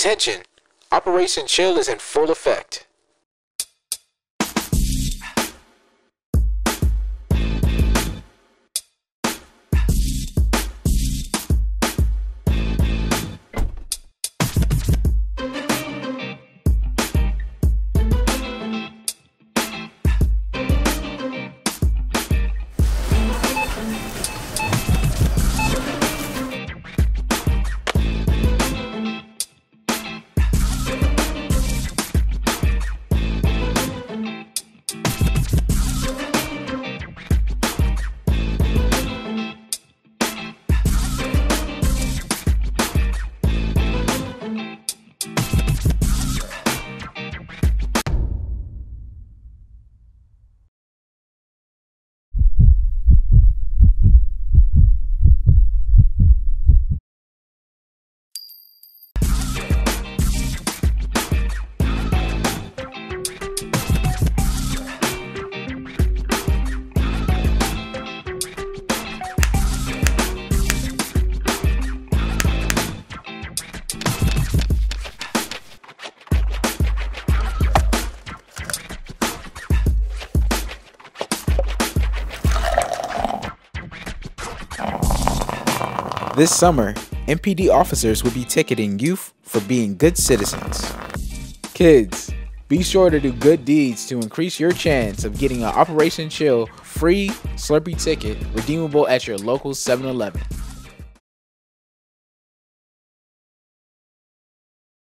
Attention! Operation Chill is in full effect. This summer, MPD officers will be ticketing youth for being good citizens. Kids, be sure to do good deeds to increase your chance of getting an Operation Chill free Slurpee ticket redeemable at your local 7-Eleven.